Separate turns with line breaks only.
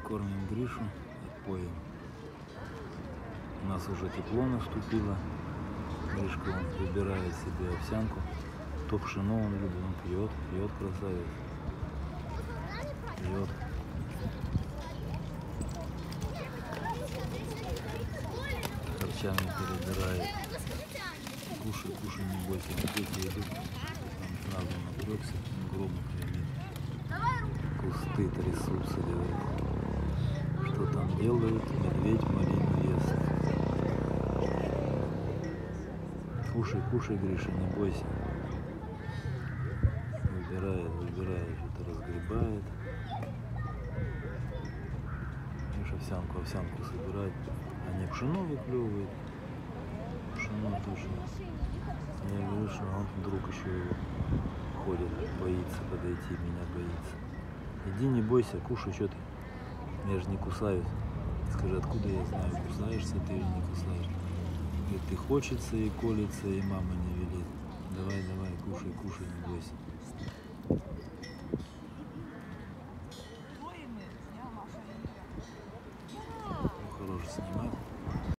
Кормим Гришу, поем. У нас уже тепло наступило. Гришка он выбирает себе овсянку. То пшено он любит, он пьет красавец. Пьет. Харчами перебирает. Кушай, не бойся. Дети идут, там сразу напрёгся, громко гремит. Кусты трясутся, говорит. Что там делают? Медведь малину ест. Кушай, Гриша, не бойся. Выбирает, что-то разгребает. Видишь, овсянку собирает. А не пшено выклевывает. Пшено точно. Я говорю, что он вдруг еще ходит, боится подойти, меня боится. Иди, не бойся, кушай, что ты. Я же не кусаюсь. Скажи, откуда я знаю, кусаешься ты или не кусаешь? Говорит, ты хочется и колется, и мама не велит. Давай, кушай, не бойся.